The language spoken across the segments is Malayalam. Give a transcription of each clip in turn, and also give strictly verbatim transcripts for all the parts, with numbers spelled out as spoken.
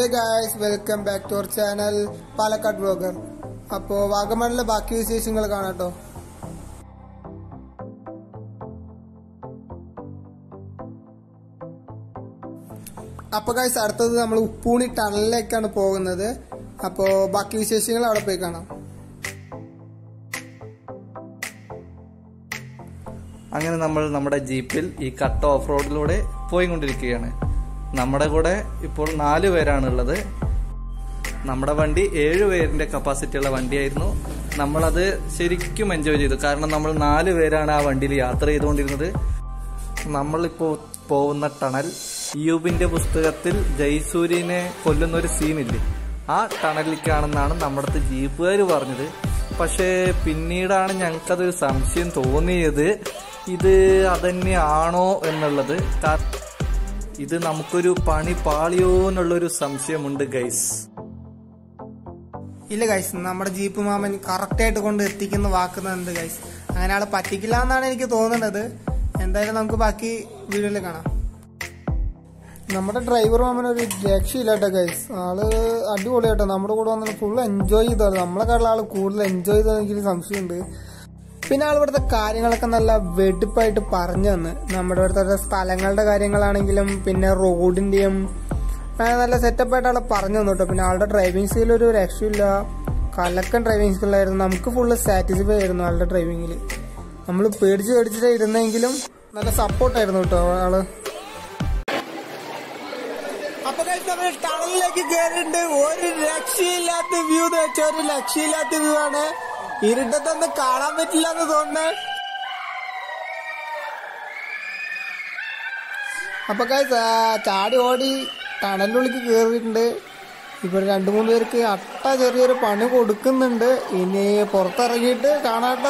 Hey guys, welcome back to our channel PALAKKADU VLOGER. അപ്പോൾ വാഗമണിലെ ബാക്കി വിശേഷങ്ങൾ കാണാട്ടോ. അപ്പോൾ ഗൈസ് അടുത്തത് നമ്മൾ ഉപ്പൂണി ടണലിലേക്കാണ് പോകുന്നത്. അപ്പോൾ ബാക്കി വിശേഷങ്ങൾ അവിടെ പോയി കാണാം. അങ്ങനെ നമ്മൾ നമ്മുടെ ജീപ്പിൽ ഈ കട്ട ഓഫ് റോഡിലൂടെ പോയിക്കൊണ്ടിരിക്കുകയാണ്. നമ്മുടെ കൂടെ ഇപ്പോൾ നാല് പേരാണുള്ളത്. നമ്മുടെ വണ്ടി ഏഴ് പേരിന്റെ കപ്പാസിറ്റി ഉള്ള വണ്ടിയായിരുന്നു. നമ്മളത് ശരിക്കും എൻജോയ് ചെയ്തു. കാരണം നമ്മൾ നാല് പേരാണ് ആ വണ്ടിയിൽ യാത്ര ചെയ്തുകൊണ്ടിരുന്നത്. നമ്മളിപ്പോ പോകുന്ന ടണൽ യൂബിന്റെ പുസ്തകത്തിൽ ജയസൂര്യനെ കൊല്ലുന്ന ഒരു സീനില്ലേ, ആ ടണലിലേക്കാണെന്നാണ് നമ്മുടെ ജീപ്പുകാർ പറഞ്ഞത്. പക്ഷേ പിന്നീടാണ് ഞങ്ങൾക്കതൊരു സംശയം തോന്നിയത്, ഇത് അതന്നെയാണോ എന്നുള്ളത്. ഇത് നമുക്കൊരു പണി പാളിയോ എന്നുള്ളൊരു സംശയമുണ്ട് ഗൈസ്. ഇല്ല ഗൈസ്, നമ്മുടെ ജീപ്പ് മാമൻ കറക്റ്റ് ആയിട്ട് കൊണ്ട് എത്തിക്കുന്ന വാക്കുന്നുണ്ട് ഗൈസ്. അങ്ങനെ ആളെ പറ്റിക്കില്ല എന്നാണ് എനിക്ക് തോന്നുന്നത്. എന്തായാലും നമുക്ക് ബാക്കി വീഡിയോയിൽ കാണാം. നമ്മുടെ ഡ്രൈവർ മാമൻ ഒരു രക്ഷയില്ലാട്ടോ ഗൈസ്. ആള് അടിപൊളിയാട്ടോ. നമ്മുടെ കൂടെ വന്നിട്ട് ഫുൾ എൻജോയ് ചെയ്തത്. നമ്മളെക്കാളുള്ള ആള് കൂടുതൽ എൻജോയ് ചെയ്തതെന്ന് എനിക്കൊരു സംശയമുണ്ട്. പിന്നെ ആൾ ഇവിടുത്തെ കാര്യങ്ങളൊക്കെ നല്ല വെടിപ്പായിട്ട് പറഞ്ഞു തന്ന്. നമ്മുടെ ഇവിടുത്തെ സ്ഥലങ്ങളുടെ കാര്യങ്ങളാണെങ്കിലും പിന്നെ റോഡിന്റെയും നല്ല സെറ്റപ്പായിട്ട് ആളെ പറഞ്ഞു തന്നു കേട്ടോ. പിന്നെ ആളുടെ ഡ്രൈവിംഗ് സ്കിൽ ഒരു രക്ഷയില്ല, കലക്കൻ ഡ്രൈവിംഗ് സ്കില്ലായിരുന്നു. നമുക്ക് ഫുള്ള് സാറ്റിസ്ഫൈ ആയിരുന്നു ആളുടെ ഡ്രൈവിംഗിൽ. നമ്മൾ പേടിച്ച് പേടിച്ചിട്ട് ഇരുന്നെങ്കിലും നല്ല സപ്പോർട്ടായിരുന്നു കേട്ടോ ആള്. അപ്പൊ നമ്മൾ ടണലിലേക്ക് കയറിയിട്ടുണ്ട്. ഒരു രക്ഷയില്ലാത്ത വ്യൂ എന്ന് വെച്ചാൽ ഒരു രക്ഷയില്ലാത്ത വ്യൂ ആണ്. ഇരുട്ടത്തൊന്നും കാണാൻ പറ്റില്ല എന്ന് തോന്നുന്നു. അപ്പൊ ചാടി ഓടി ടണലിനുള്ളിലേക്ക് കയറിയിട്ടുണ്ട്. ഇപ്പൊ രണ്ടു മൂന്ന് പേർക്ക് അട്ട ചെറിയൊരു പണി കൊടുക്കുന്നുണ്ട്. ഇനി പുറത്തിറങ്ങിയിട്ട് കാണാട്ടോ.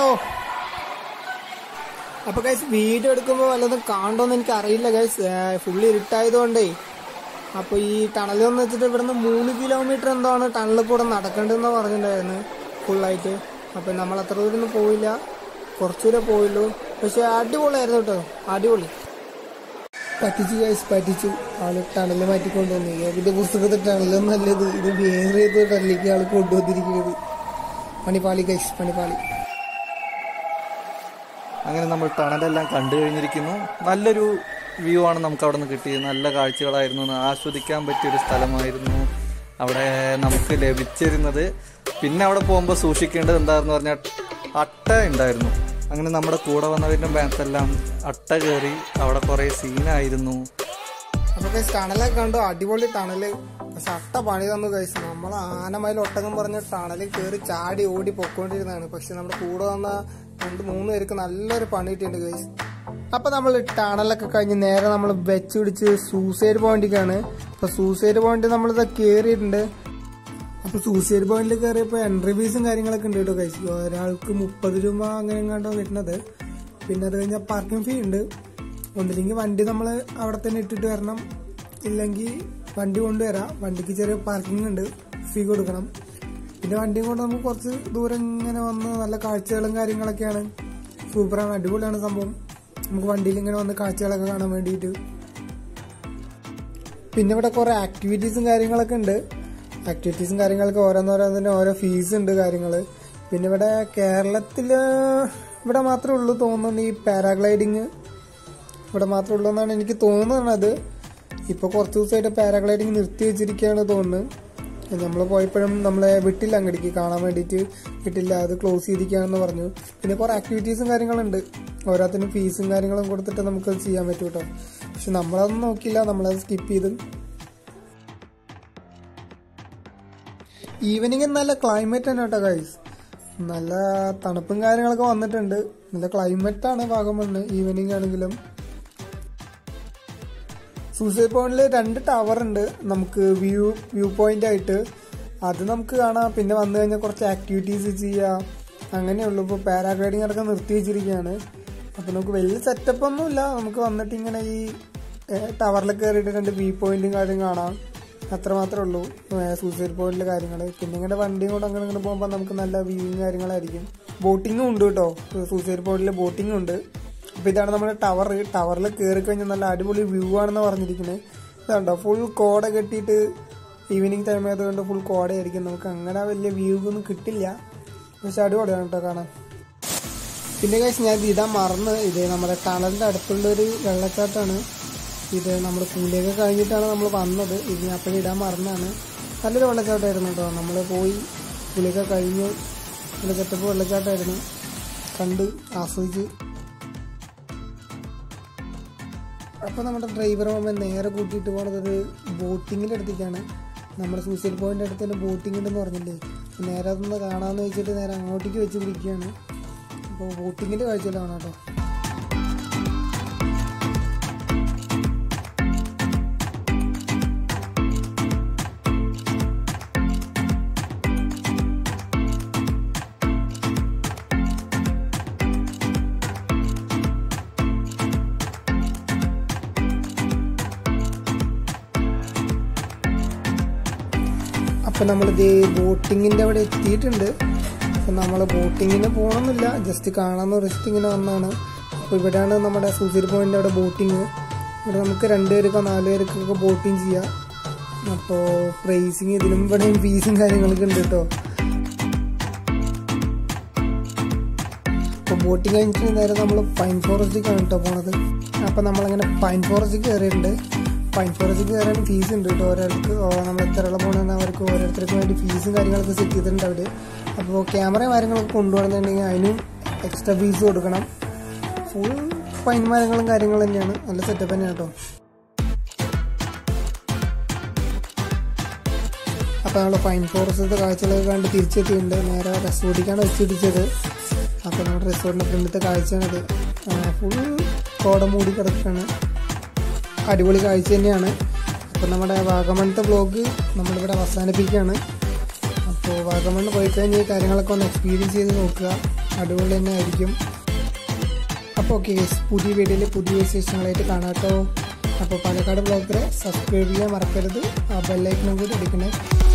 അപ്പൊ ഗൈസ് വീഡിയോ എടുക്കുമ്പോ വല്ലതും കാണണ്ടോന്ന് എനിക്ക് അറിയില്ല ഗൈസ്, ഫുള്ള് ഇരുട്ടായതുകൊണ്ടേ. അപ്പൊ ഈ ടണലെന്ന് വെച്ചിട്ട് ഇവിടുന്ന് മൂന്ന് കിലോമീറ്റർ എന്താണ് ടണലിൽ കൂടെ നടക്കേണ്ടതെന്ന് പറഞ്ഞിട്ടുണ്ടായിരുന്നു ഫുള്ളായിട്ട്. അപ്പൊ നമ്മൾ അത്ര ദൂരമൊന്നും പോയില്ല, കുറച്ചുകൂടെ പോയുള്ളൂ. പക്ഷെ അടിപൊളിയായിരുന്നു കേട്ടോ, അടിപൊളി. പറ്റിച്ചു ഗൈസ്, പറ്റിച്ചു. ആള് ടണല് മാറ്റിക്കൊണ്ടുവന്നു. ഇതിന്റെ പുസ്തകത്തിൽ ടണലും നല്ലത് ഇത് വേറെ ഏത് ടണലിലേക്ക് ആള് കൊണ്ടുവന്നിരിക്കുന്നത്. പണിപ്പാളി ഗൈസ്, പണിപ്പാളി. അങ്ങനെ നമ്മൾ ടണലെല്ലാം കണ്ടു കഴിഞ്ഞിരിക്കുന്നു. നല്ലൊരു വ്യൂ ആണ് നമുക്ക് അവിടെ നിന്ന് കിട്ടിയത്. നല്ല കാഴ്ചകളായിരുന്നു, ആസ്വദിക്കാൻ പറ്റിയൊരു സ്ഥലമായിരുന്നു അവിടെ നമുക്ക് ലഭിച്ചിരുന്നത്. പിന്നെ അവിടെ പോകുമ്പോൾ സൂക്ഷിക്കേണ്ടത് എന്താണെന്ന് പറഞ്ഞാൽ അട്ട ഉണ്ടായിരുന്നു. അങ്ങനെ നമ്മുടെ കൂടെ വന്നവരുടെ ബാഗത്തെല്ലാം അട്ട കയറി അവിടെ കുറെ സീനായിരുന്നു. അപ്പൊ ഗൈസ് ടണലൊക്കെ കണ്ടു, അടിപൊളി ടണല്. പക്ഷെ അട്ട പണി തന്നു ഗൈസ്. നമ്മൾ ആനമയിൽ ഒട്ടകം പറഞ്ഞ ടണലിൽ കയറി ചാടി ഓടി പൊക്കോണ്ടിരുന്നതാണ്. പക്ഷെ നമ്മുടെ കൂടെ വന്ന രണ്ട് മൂന്ന് പേർക്ക് നല്ലൊരു പണി കിട്ടിയിട്ടുണ്ട് ഗൈസ്. അപ്പൊ നമ്മൾ ടണലൊക്കെ കഴിഞ്ഞ് നേരെ നമ്മൾ വെച്ച് പിടിച്ച് സൂസൈഡ് പോയിന്റിലേക്കാണ്. അപ്പൊ സൂസൈഡ് പോയിന്റ് നമ്മളിത് കയറിയിട്ടുണ്ട്. അപ്പൊ സൂസൈഡ് പോയിന്റിൽ കയറിയപ്പോ എൻട്രി ഫീസും കാര്യങ്ങളൊക്കെ ഉണ്ട് കേട്ടോ ഗൈസ്. ഒരാൾക്ക് മുപ്പത് രൂപ അങ്ങനെ എങ്ങാണ്ടോ വരുന്നത്. പിന്നെ അത് കഴിഞ്ഞാൽ പാർക്കിംഗ് ഫീ ഉണ്ട്. ഒന്നില്ലെങ്കിൽ വണ്ടി നമ്മൾ അവിടെ തന്നെ ഇട്ടിട്ട് വരണം, ഇല്ലെങ്കിൽ വണ്ടി കൊണ്ടുവരാം. വണ്ടിക്ക് ചെറിയ പാർക്കിംഗ് ഉണ്ട്, ഫീ കൊടുക്കണം. പിന്നെ വണ്ടിയും കൊണ്ട് നമുക്ക് കുറച്ച് ദൂരം ഇങ്ങനെ വന്ന് നല്ല കാഴ്ചകളും കാര്യങ്ങളൊക്കെയാണ്. സൂപ്പറാണ്, അടിപൊളിയാണ് സംഭവം. നമുക്ക് വണ്ടിയിൽ ഇങ്ങനെ വന്ന് കാഴ്ചകളൊക്കെ കാണാൻ വേണ്ടിയിട്ട്. പിന്നെ ഇവിടെ കുറെ ആക്ടിവിറ്റീസും കാര്യങ്ങളൊക്കെ ഉണ്ട്. ആക്ടിവിറ്റീസും കാര്യങ്ങളൊക്കെ ഓരോന്നോരോന്നിന് ഓരോ ഫീസ് ഉണ്ട് കാര്യങ്ങള്. പിന്നെ ഇവിടെ കേരളത്തില് ഇവിടെ മാത്രമേ ഉള്ളൂ തോന്നുന്നു ഈ പാരാഗ്ലൈഡിങ്. ഇവിടെ മാത്രമേ ഉള്ളൂ എന്നാണ് എനിക്ക് തോന്നുന്നത്. ഇപ്പൊ കുറച്ച് ദിവസമായിട്ട് പാരാഗ്ലൈഡിങ് നിർത്തി വെച്ചിരിക്കുകയാണ് തോന്നുന്നു. നമ്മൾ പോയപ്പോഴും നമ്മളെ വിട്ടില്ല, അങ്ങടിക്ക് കാണാൻ വേണ്ടിയിട്ട് വിട്ടില്ല, അത് ക്ലോസ് ചെയ്തിരിക്കുകയാണെന്ന് പറഞ്ഞു. പിന്നെ കുറെ ആക്ടിവിറ്റീസും കാര്യങ്ങളുണ്ട്. ഓരോത്തിനും ഫീസും കാര്യങ്ങളും കൊടുത്തിട്ട് നമുക്കത് ചെയ്യാൻ പറ്റും കേട്ടോ. പക്ഷെ നമ്മളതൊന്നും നോക്കില്ല, നമ്മളത് സ്കിപ്പ് ചെയ്ത്. ഈവനിങ് നല്ല ക്ലൈമറ്റ് തന്നെ കേട്ടോ ഗൈസ്. നല്ല തണുപ്പും കാര്യങ്ങളൊക്കെ വന്നിട്ടുണ്ട്. നല്ല ക്ലൈമറ്റ് ആണ് വാഗമണ് ഈവനിങ് ആണെങ്കിലും. സൂസൈഡ് പോയിന്റിൽ രണ്ട് ടവർ ഉണ്ട് നമുക്ക് വ്യൂ വ്യൂ പോയിന്റ് ആയിട്ട്. അത് നമുക്ക് കാണാം. പിന്നെ വന്നു കഴിഞ്ഞാൽ കുറച്ച് ആക്ടിവിറ്റീസ് ചെയ്യാം, അങ്ങനെയുള്ളൂ. ഇപ്പോൾ പാരാഗ്ലൈഡിങ് അടക്കം നിർത്തി വെച്ചിരിക്കുകയാണ്. അപ്പൊ നമുക്ക് വലിയ സെറ്റപ്പ് ഒന്നുമില്ല. നമുക്ക് വന്നിട്ട് ഇങ്ങനെ ഈ ടവറിൽ കയറിയിട്ട് രണ്ട് വ്യൂ പോയിന്റും കാര്യം കാണാം, അത്ര മാത്രമേ ഉള്ളൂ സൂസൈഡ് പോയിന്റിലെ കാര്യങ്ങൾ. പിന്നെ ഇങ്ങനെ വണ്ടിയും കൊണ്ട് അങ്ങനെ ഇങ്ങനെ പോകുമ്പോൾ നമുക്ക് നല്ല വ്യൂവും കാര്യങ്ങളായിരിക്കും. ബോട്ടിങ്ങും ഉണ്ട് കേട്ടോ, സൂസൈഡ് പോയിന്റിൽ ബോട്ടിങ്ങും ഉണ്ട്. അപ്പൊ ഇതാണ് നമ്മുടെ ടവർ. ടവറിൽ കയറി കഴിഞ്ഞാൽ നല്ല അടിപൊളി വ്യൂ ആണെന്ന് പറഞ്ഞിരിക്കുന്നത്. ഇതാണ്ടോ ഫുൾ കോട കെട്ടിയിട്ട് ഈവനിങ് ടൈം ആയതുകൊണ്ട് ഫുൾ കോടയായിരിക്കും. നമുക്ക് അങ്ങനെ വലിയ വ്യൂ ഒന്നും കിട്ടില്ല, പക്ഷെ അടിപൊളിയാണ് കേട്ടോ കാണാൻ. പിന്നെ കഴിച്ച് ഞാൻ ഇത് ഇടാൻ മറന്ന്, ഇത് നമ്മുടെ ടണലിൻ്റെ അടുത്തുള്ളൊരു വെള്ളച്ചാട്ടമാണ്. ഇത് നമ്മൾ കൂലിയൊക്കെ കഴിഞ്ഞിട്ടാണ് നമ്മൾ വന്നത്. ഇത് ഞാൻ അപ്പോഴും ഇടാൻ മറന്നാണ്. നല്ലൊരു വെള്ളച്ചാട്ടമായിരുന്നു കേട്ടോ. നമ്മൾ പോയി കൂലിയൊക്കെ കഴിഞ്ഞ് നല്ല സെറ്റപ്പ് വെള്ളച്ചാട്ടമായിരുന്നു, കണ്ട് ആസ്വദിച്ച്. അപ്പോൾ നമ്മുടെ ഡ്രൈവർ പോകുമ്പോൾ നേരെ കൂട്ടിയിട്ട് പോകുന്നത് ഒരു ബോട്ടിങ്ങിൻ്റെ അടുത്തേക്കാണ്. നമ്മുടെ സൂസൈഡ് പോയിൻ്റ് അടുത്ത് തന്നെ ബോട്ടിംഗ് ഉണ്ടെന്ന് പറഞ്ഞില്ലേ, നേരെ അതൊന്ന് കാണാമെന്ന് വെച്ചിട്ട് നേരെ അങ്ങോട്ടേക്ക് വെച്ച് പിടിക്കുകയാണ്. അപ്പോൾ ബോട്ടിങ്ങിൻ്റെ കാഴ്ചയിലാണ് കേട്ടോ. അപ്പം നമ്മളിത് ബോട്ടിങ്ങിൻ്റെ അവിടെ എത്തിയിട്ടുണ്ട്. അപ്പം നമ്മൾ ബോട്ടിങ്ങിന് പോകണമെന്നില്ല, ജസ്റ്റ് കാണാമെന്ന് ജസ്റ്റ് ഇങ്ങനെ വന്നതാണ്. അപ്പോൾ ഇവിടെയാണ് നമ്മുടെ സൂസൈഡ് പോയിൻ്റ് അവിടെ ബോട്ടിങ്. ഇവിടെ നമുക്ക് രണ്ട് പേർക്കോ നാല് പേർക്കൊക്കെ ബോട്ടിങ് ചെയ്യാം. അപ്പോൾ പ്രൈസിങ് ഇതിലും ഇവിടെയും ഫീസും കാര്യങ്ങളൊക്കെ ഉണ്ട് കേട്ടോ. അപ്പോൾ ബോട്ടിങ് കഴിഞ്ഞിട്ട് നേരെ നമ്മൾ പൈൻ ഫോറസ്റ്റിലേക്കാണ് കേട്ടോ പോണത്. അപ്പോൾ നമ്മളങ്ങനെ പൈൻ ഫോറസ്റ്റിൽ കയറിയിട്ടുണ്ട്. പൈൻ ഫോറസ്റ്റിൽ കയറാൻ ഫീസ് ഉണ്ട് കേട്ടോ. ഒരാൾക്ക് നമ്മൾ എത്ര ആളെ പോകണമെന്ന് അവർക്ക് ഓരോരുത്തർക്കും വേണ്ടി ഫീസും കാര്യങ്ങളൊക്കെ സെറ്റ് ചെയ്തിട്ടുണ്ട് അവർ. അപ്പോൾ ക്യാമറയും കാര്യങ്ങളൊക്കെ കൊണ്ടുപോകണമെന്നുണ്ടെങ്കിൽ അതിനും എക്സ്ട്രാ ഫീസ് കൊടുക്കണം. ഫുൾ പൈൻ മരങ്ങളും കാര്യങ്ങളും തന്നെയാണ്, നല്ല സെറ്റപ്പ് തന്നെയാണ് കേട്ടോ. അപ്പോൾ നമ്മൾ പൈൻ ഫോറസ്റ്റിലത്തെ കാഴ്ചകളൊക്കെ കണ്ട് തിരിച്ചെത്തിയിട്ടുണ്ട്. നേരെ റിസോർട്ടിലേക്കാണ് വെച്ചിടിച്ചത്. അപ്പോൾ നമ്മുടെ റിസോർട്ടിൻ്റെ ഫ്രണ്ടിലത്തെ കാഴ്ചയാണിത്. ഫുൾ കോട മൂടി കിടക്കുകയാണ്, അടിപൊളി കാഴ്ച തന്നെയാണ്. അപ്പോൾ നമ്മുടെ വാഗമണത്തെ വ്ലോഗ് നമ്മളിവിടെ അവസാനിപ്പിക്കുകയാണ്. അപ്പോൾ വാഗമണ്ണ് പോയി കഴിഞ്ഞാൽ ഈ കാര്യങ്ങളൊക്കെ ഒന്ന് എക്സ്പീരിയൻസ് ചെയ്ത് നോക്കുക, അടിപൊളി തന്നെ ആയിരിക്കും. അപ്പോൾ ഓക്കെ ഗൈസ്, പുതിയ വീഡിയോയിൽ പുതിയ വിശേഷങ്ങളായിട്ട് കാണാം കേട്ടോ. അപ്പോൾ പാലക്കാട് വ്ലോഗറെ സബ്സ്ക്രൈബ് ചെയ്യാൻ മറക്കരുത്, ആ ബെല്ലൈക്കനും കൂടി അടിക്കണേ.